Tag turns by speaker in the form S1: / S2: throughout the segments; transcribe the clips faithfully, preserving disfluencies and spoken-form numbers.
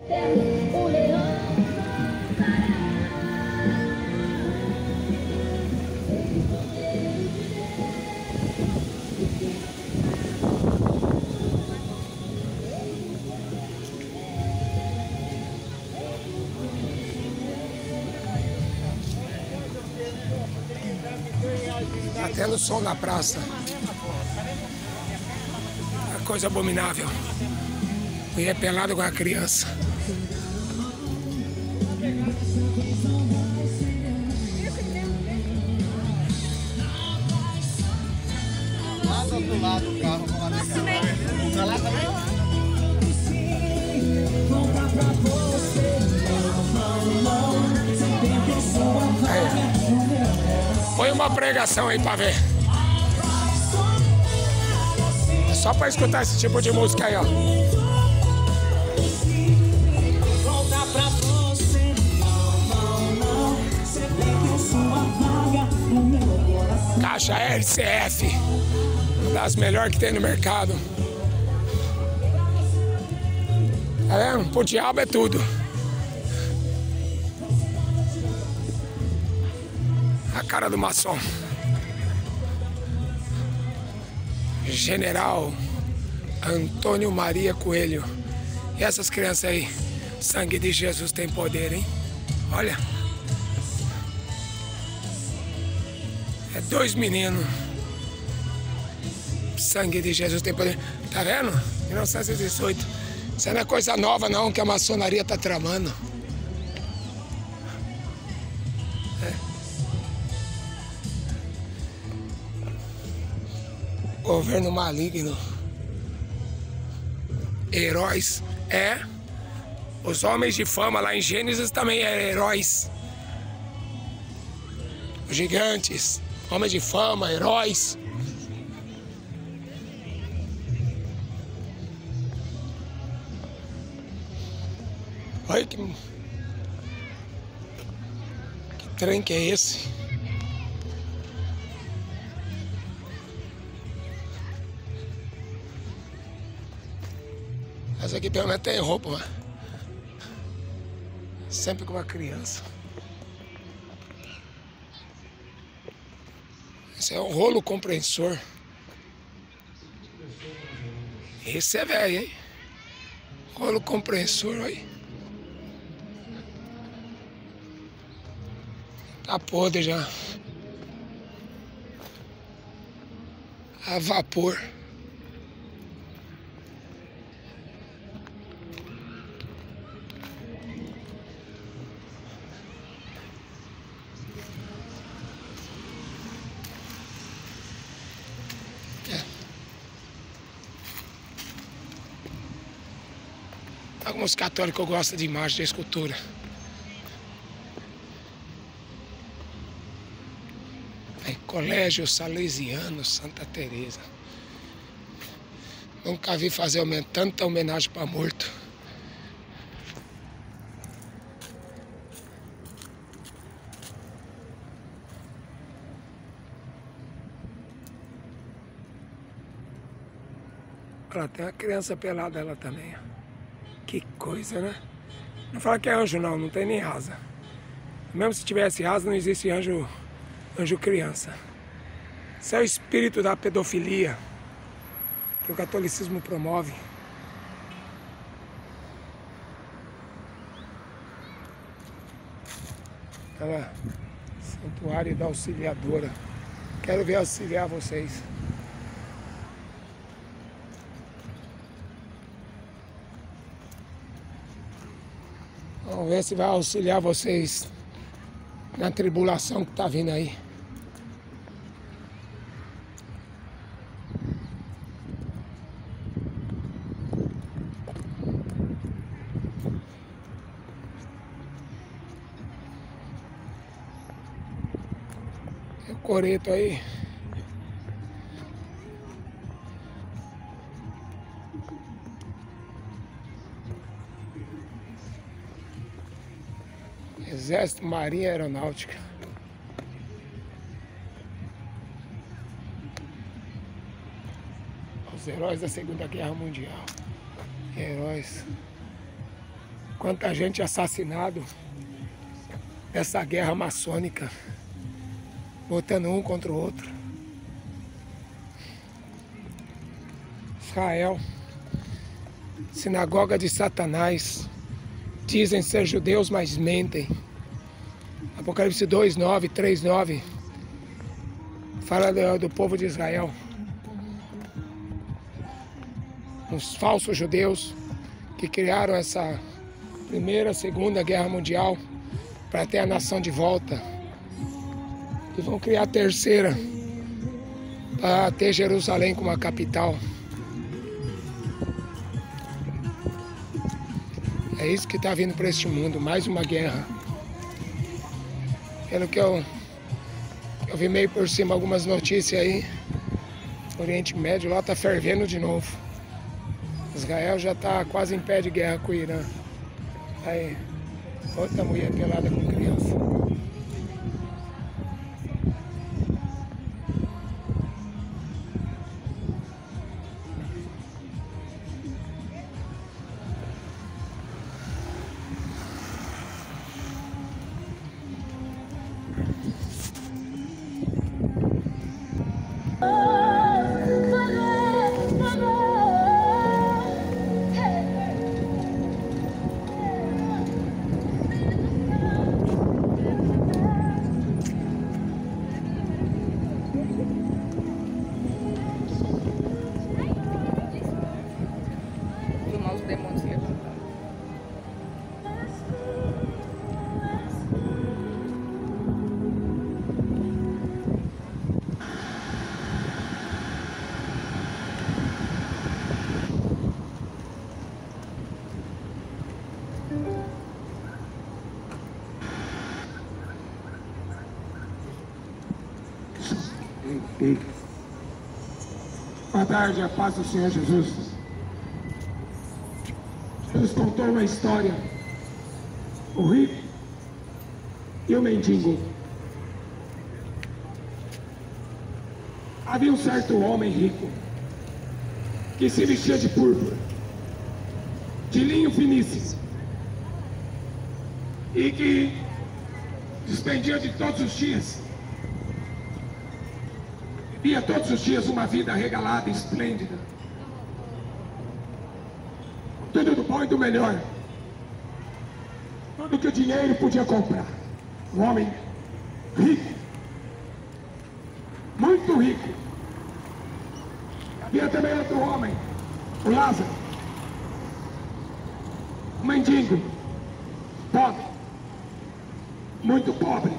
S1: o leão.
S2: Tá tendo som na praça. É coisa abominável. E é pelado com a criança.
S3: Lá do outro lado o carro com a nega. Pra lá também?
S2: Aí. Põe uma pregação aí pra ver. É só pra escutar esse tipo de música aí, ó. Caixa R C F, uma das melhores que tem no mercado. Tá vendo? Pro diabo é tudo. A cara do maçom. General Antônio Maria Coelho. E essas crianças aí? Sangue de Jesus tem poder, hein? Olha. É dois meninos. Sangue de Jesus tem poder. Tá vendo? mil novecentos e dezoito. Isso não é coisa nova não que a maçonaria tá tramando. É. Governo maligno. Heróis. É. Os homens de fama lá em Gênesis também eram heróis. Os gigantes. Homens de fama, heróis. Olha que... Que trem que é esse? Essa aqui pelo menos tem roupa, mano. Sempre com uma criança. Esse é um rolo compressor. Esse é velho, hein? Rolo compressor, aí. Tá podre já. A vapor. Alguns católicos gostam de imagem de escultura. Aí, Colégio Salesiano Santa Teresa. Nunca vi fazer tanta homenagem para morto. Olha, tem uma criança pelada lá também, ó. Que coisa, né? Não fala que é anjo não, não tem nem asa. Mesmo se tivesse asa, não existe anjo, anjo criança. Isso é o espírito da pedofilia que o catolicismo promove. Olha lá, Santuário da Auxiliadora. Quero ver auxiliar vocês. Vamos ver se vai auxiliar vocês na tribulação que tá vindo aí. Tem o coreto aí. Exército, Marinha Aeronáutica. Os heróis da Segunda Guerra Mundial. Heróis. Quanta gente assassinado nessa guerra maçônica, botando um contra o outro. Israel, sinagoga de Satanás, dizem ser judeus, mas mentem. Apocalipse dois, nove, três, nove, fala do, do povo de Israel. Os falsos judeus que criaram essa primeira, segunda guerra mundial para ter a nação de volta. E vão criar a terceira para ter Jerusalém como a capital. É isso que está vindo para este mundo, mais uma guerra. Pelo que eu, eu vi meio por cima algumas notícias aí, o Oriente Médio lá está fervendo de novo. Israel já está quase em pé de guerra com o Irã. Aí, outra mulher pelada com criança. Boa tarde, a paz do Senhor Jesus. Jesus contou uma história, o rico e o mendigo. Havia um certo homem rico que se vestia de púrpura, de linho finíssimo, e que despendia de todos os dias. Via todos os dias uma vida regalada e esplêndida. Tudo do bom e do melhor. Tudo que o dinheiro podia comprar. Um homem rico. Muito rico. Havia também outro homem, o Lázaro. Um mendigo. Pobre. Muito pobre.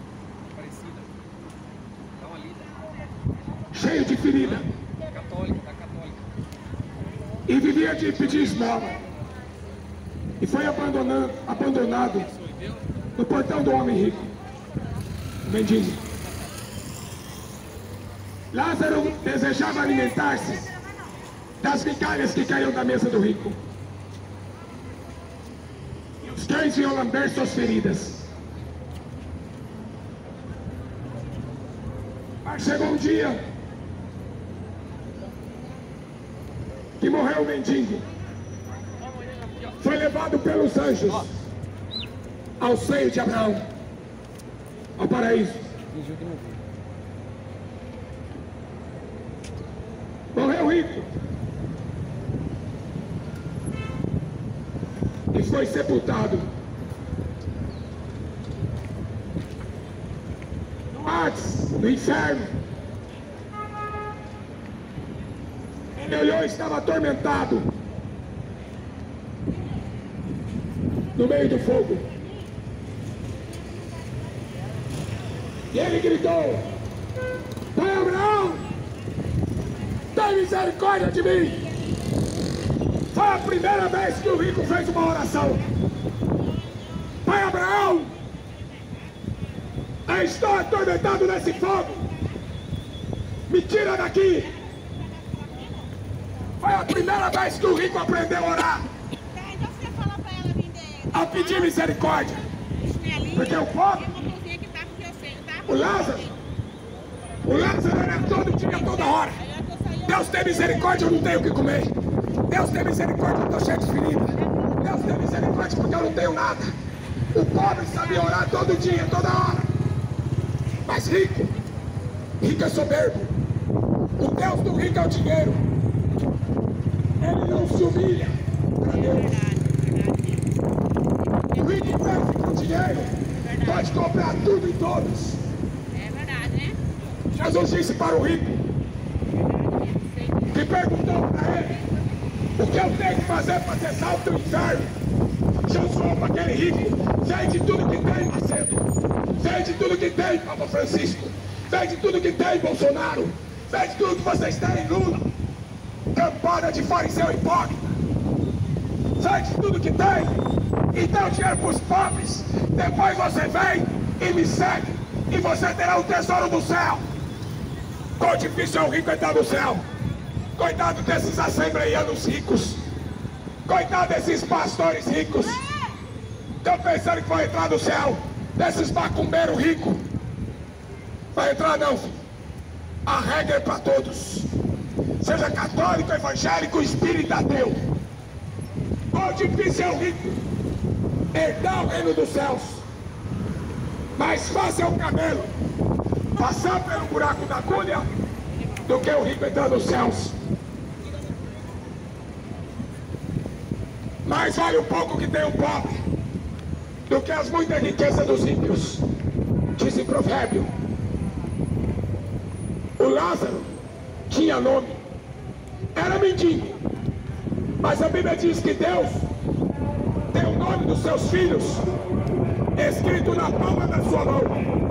S2: Cheio de ferida. Católica, tá católica. E vivia de pedir esmola. E foi abandonado, abandonado no portão do homem rico. O mendigo. Lázaro desejava alimentar-se das migalhas que caíam da mesa do rico. E os cães iam lamber suas feridas. Mas chegou um dia que morreu o mendigo. Foi levado pelos anjos ao seio de Abraão, ao paraíso. Morreu rico e foi sepultado no Hades, no inferno. Ele olhou e estava atormentado no meio do fogo. E ele gritou: Pai Abraão, tem misericórdia de mim. Foi a primeira vez que o rico fez uma oração. Pai Abraão, eu estou atormentado nesse fogo. Me tira daqui. Foi a primeira vez que o rico aprendeu a orar, a pedir misericórdia. Porque o pobre, o Lázaro, o Lázaro era todo dia, toda hora. Deus tem misericórdia, eu não tenho o que comer. Deus tem misericórdia, eu estou cheio de ferida. Deus tem misericórdia porque eu não tenho nada. O pobre sabe orar todo dia, toda hora. Mas rico, rico é soberbo. O Deus do rico é o dinheiro. Ele não se humilha para Deus. O rico pensa que o dinheiro pode comprar tudo e todos.
S1: É verdade, né?
S2: Jesus disse para o rico, que perguntou para ele, o que eu tenho que fazer para ser salvo do inferno? Jesus falou para aquele rico, vende tudo que tem, Macedo. Vende tudo que tem, Papa Francisco. Vende tudo que tem, Bolsonaro. Vende tudo que vocês têm, Lula. Campana de fariseu hipócrita. Vende tudo que tem e dá o dinheiro para os pobres. Depois você vem e me segue e você terá o tesouro do céu. Quão difícil é o rico entrar no céu. Coitado desses assembleianos ricos. Coitado desses pastores ricos. Estão pensando que vão entrar no céu. Desses macumbeiros ricos. Vai entrar não, filho. A regra é para todos. Seja católico, evangélico, espírita, ateu. Quão difícil é o rico herdar o reino dos céus. Mais fácil é o camelo passar pelo buraco da agulha do que o rico entrar nos céus. Mais vale o pouco que tem o pobre do que as muitas riquezas dos ímpios. Diz em provérbio. O Lázaro tinha nome, era mendigo, mas a Bíblia diz que Deus tem o nome dos seus filhos escrito na palma da sua mão.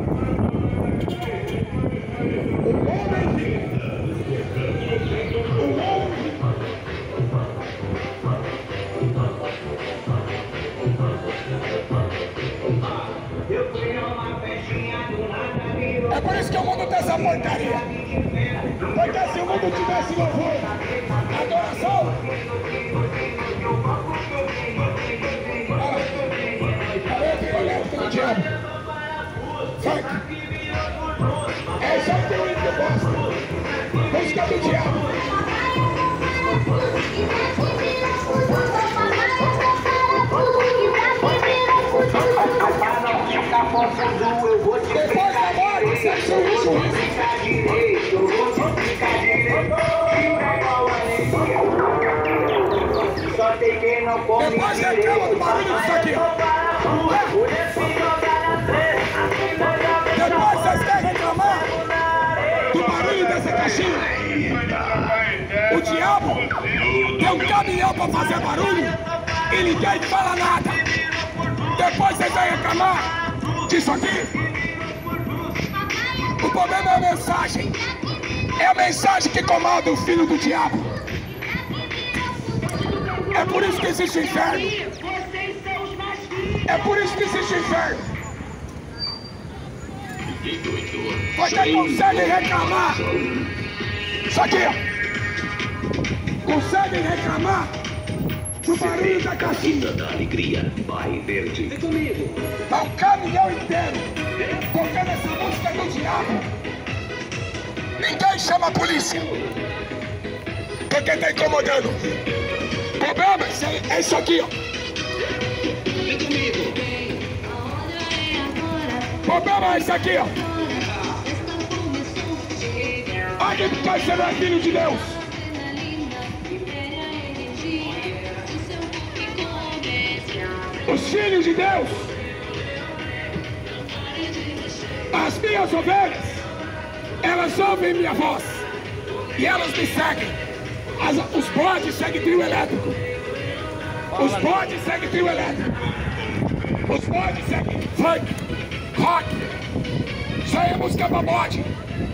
S2: O homem rico, o homem rico. É por isso que o mundo tem essa porcaria. Porque se o mundo tivesse louvor, adoração, olha que olhando pelo diabo. Funk. É isso aí que o índio gosta. Música do diabo. Depois da morte, sexo e juízo. Depois reclama do barulho disso aqui, ó. Depois vocês querem reclamar do barulho dessa caixinha. O diabo tem um caminhão para fazer barulho e ninguém fala nada. Depois vocês vão reclamar disso aqui. O problema é a mensagem. É a mensagem que comanda o filho do diabo. É por isso que existe o inferno. É por isso que existe o inferno. Vocês conseguem reclamar. Isso aqui, ó. Conseguem reclamar do barulho da caixinha.
S4: Da alegria, vai verde. Vem comigo.
S2: Tá um caminhão inteiro tocando essa música do diabo. Ninguém chama a polícia. Porque tá incomodando. O problema é isso aqui, ó.
S4: Vem comigo.
S2: O problema é isso aqui, ó. Olha que você não é filho de Deus. Os filhos de Deus, as minhas ovelhas, elas ouvem minha voz e elas me seguem. As, os bodes seguem trio elétrico. Os bodes seguem trio elétrico. Os bodes seguem funk, rock. Isso aí é música pra bode.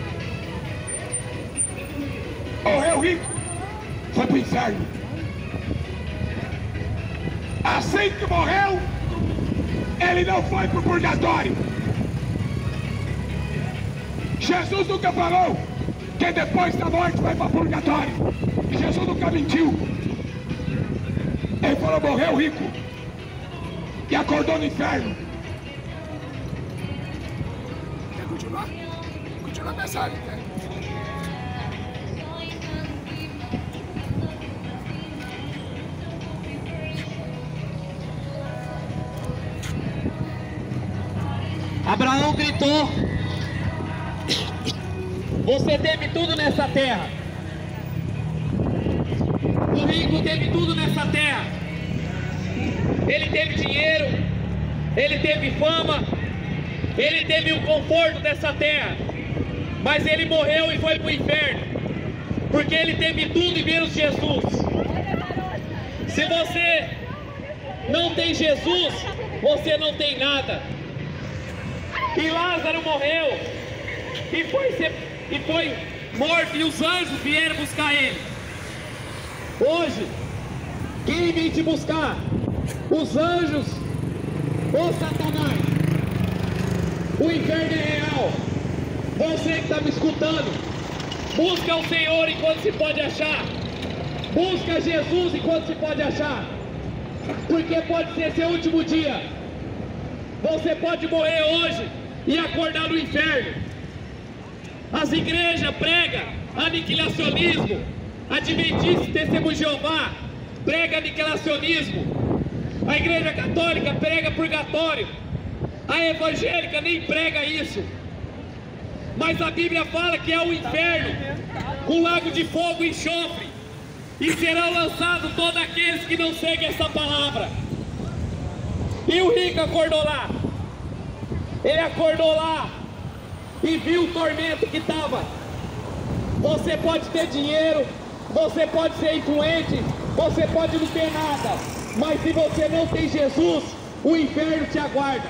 S2: Morreu rico, foi pro inferno. Assim que morreu, ele não foi pro purgatório. Jesus nunca falou que depois da morte vai para purgatório. Jesus nunca mentiu. Ele falou, morreu rico e acordou no inferno. Quer continuar? Continua a mensagem, né?
S1: Abraão gritou: você teve tudo nessa terra. O rico teve tudo nessa terra. Ele teve dinheiro, ele teve fama, ele teve o conforto dessa terra. Mas ele morreu e foi para o inferno, porque ele teve tudo e menos Jesus. Se você não tem Jesus, você não tem nada. E Lázaro morreu e foi, ser, e foi morto, e os anjos vieram buscar ele. Hoje, quem vem te buscar? Os anjos ou Satanás? O inferno é real. Você que está me escutando, busca o Senhor enquanto se pode achar. Busca Jesus enquanto se pode achar. Porque pode ser seu último dia. Você pode morrer hoje e acordar no inferno. As igrejas pregam aniquilacionismo. Adventista, Testemunho de Jeová prega aniquilacionismo. A igreja católica prega purgatório. A evangélica nem prega isso. Mas a Bíblia fala que é o inferno, com lago de fogo e enxofre, e serão lançados todos aqueles que não seguem essa palavra. E o rico acordou lá. Ele acordou lá e viu o tormento que estava. Você pode ter dinheiro, você pode ser influente, você pode não ter nada, mas se você não tem Jesus, o inferno te aguarda.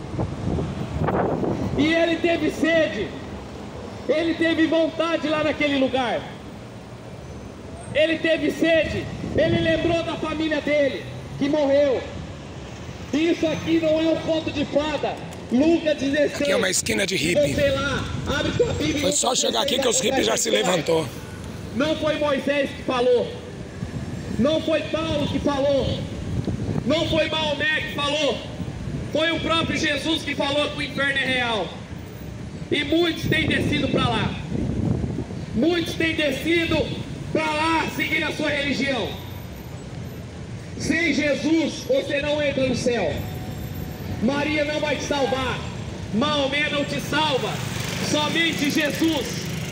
S1: E ele teve sede, ele teve vontade lá naquele lugar. Ele teve sede, ele lembrou da família dele, que morreu. Isso aqui não é um conto de fada. Lucas dezesseis.
S2: Aqui é uma esquina de hippie.
S1: Você lá, abre sua Bíblia.
S2: Foi só chegar aqui que os hippies já se levantou.
S1: Não foi Moisés que falou. Não foi Paulo que falou. Não foi Maomé que falou. Foi o próprio Jesus que falou que o inferno é real. E muitos têm descido para lá. Muitos têm descido para lá seguir a sua religião. Sem Jesus você não entra no céu. Maria não vai te salvar. Maomé não te salva. Somente Jesus.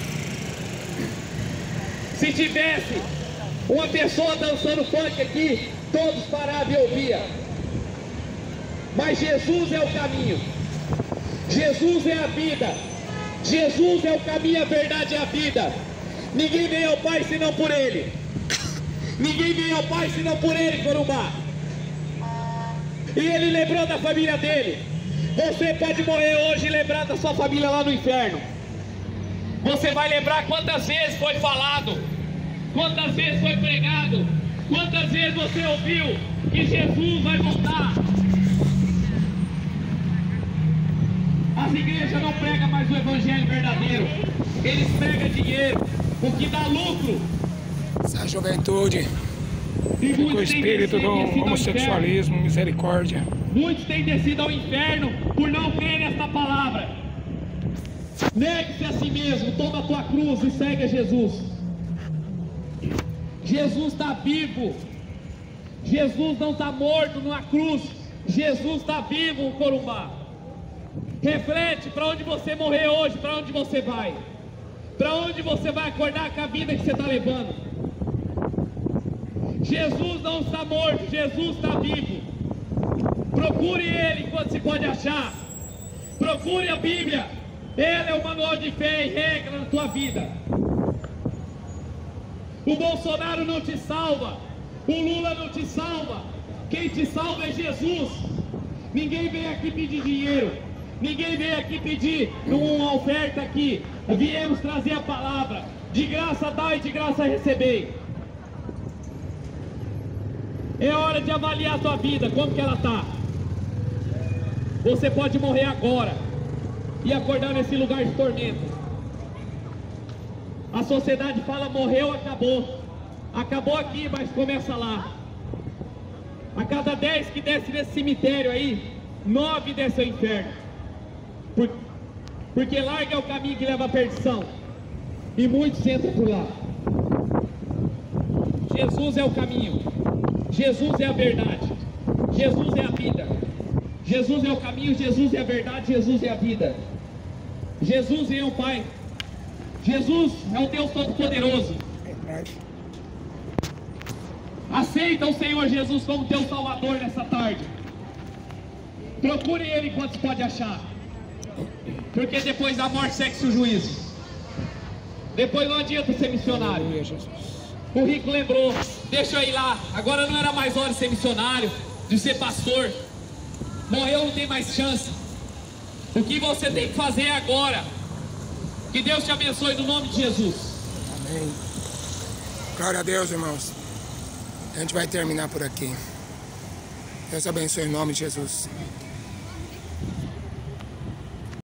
S1: Se tivesse uma pessoa dançando funk aqui, todos paravam e ouviam. Mas Jesus é o caminho. Jesus é a vida. Jesus é o caminho, a verdade e a vida. Ninguém vem ao Pai senão por Ele. Ninguém vem ao Pai senão por Ele, Corumbá. E Ele lembrou da família dele. Você pode morrer hoje e lembrar da sua família lá no inferno. Você vai lembrar quantas vezes foi falado, quantas vezes foi pregado, quantas vezes você ouviu que Jesus vai voltar. As igrejas não pregam mais o evangelho verdadeiro. Eles pregam dinheiro, o que dá lucro.
S2: Essa juventude
S1: E
S2: com o
S1: muitos têm
S2: espírito do
S1: descido ao
S2: homossexualismo, misericórdia.
S1: inferno. Muitos têm descido ao inferno por não crer nesta palavra. Negue-se a si mesmo, toma a tua cruz e segue a Jesus. Jesus está vivo. Jesus não está morto numa cruz. Jesus está vivo, Corumbá. Reflete para onde você morrer hoje, para onde você vai. Para onde você vai acordar com a vida que você está levando. Jesus não está morto, Jesus está vivo. Procure Ele enquanto se pode achar. Procure a Bíblia. Ele é o manual de fé e regra na tua vida. O Bolsonaro não te salva. O Lula não te salva. Quem te salva é Jesus. Ninguém vem aqui pedir dinheiro. Ninguém vem aqui pedir uma oferta aqui. Viemos trazer a palavra. De graça dá e de graça recebei. É hora de avaliar a tua vida, como que ela está. Você pode morrer agora e acordar nesse lugar de tormento. A sociedade fala, morreu, acabou. Acabou aqui, mas começa lá. A cada dez que desce nesse cemitério aí, nove desce ao inferno. Por, porque larga é o caminho que leva à perdição. E muitos entram por lá. Jesus é o caminho. Jesus é a verdade. Jesus é a vida. Jesus é o caminho, Jesus é a verdade, Jesus é a vida. Jesus é o Pai. Jesus é o Deus Todo-Poderoso. Aceita o Senhor Jesus como teu Salvador nessa tarde. Procure Ele enquanto se pode achar. Porque depois da morte segue-se o juízo. Depois não adianta ser missionário. O rico lembrou, deixa eu ir lá. Agora não era mais hora de ser missionário, de ser pastor. Morreu, não tem mais chance. O que você tem que fazer agora? Que Deus te abençoe no nome de Jesus.
S2: Amém. Glória a Deus, irmãos. A gente vai terminar por aqui. Deus abençoe em nome de Jesus.